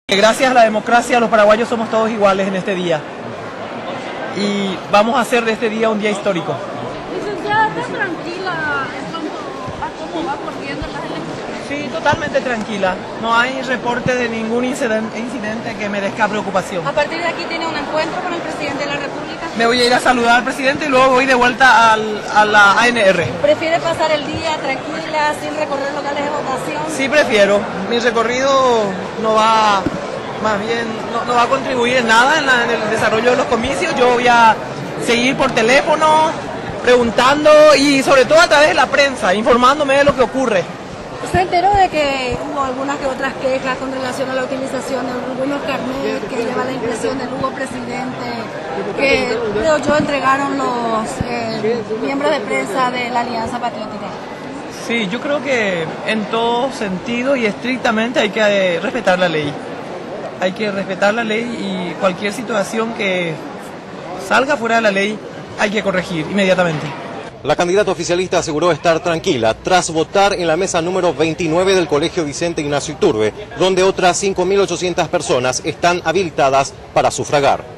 Gracias a la democracia, los paraguayos somos todos iguales en este día. Y vamos a hacer de este día un día histórico. Licenciada, ¿está tranquila a cómo va corriendo las elecciones? Sí, totalmente tranquila. No hay reporte de ningún incidente que merezca preocupación. A partir de aquí tiene un encuentro con el presidente de la República. Me voy a ir a saludar al presidente y luego voy de vuelta a la ANR. ¿Prefiere pasar el día tranquila, sin recorrer locales de votación? Sí, prefiero. Mi recorrido no va, más bien, no va a contribuir en nada en el desarrollo de los comicios. Yo voy a seguir por teléfono, preguntando y sobre todo a través de la prensa, informándome de lo que ocurre. ¿Se enteró de que hubo algunas que otras quejas con relación a la utilización de algunos carnets que lleva la impresión del nuevo presidente, que creo yo entregaron los miembros de prensa de la Alianza Patriótica? Sí, yo creo que en todo sentido y estrictamente hay que respetar la ley. Hay que respetar la ley y cualquier situación que salga fuera de la ley hay que corregir inmediatamente. La candidata oficialista aseguró estar tranquila tras votar en la mesa número 29 del Colegio Vicente Ignacio Iturbe, donde otras 5.800 personas están habilitadas para sufragar.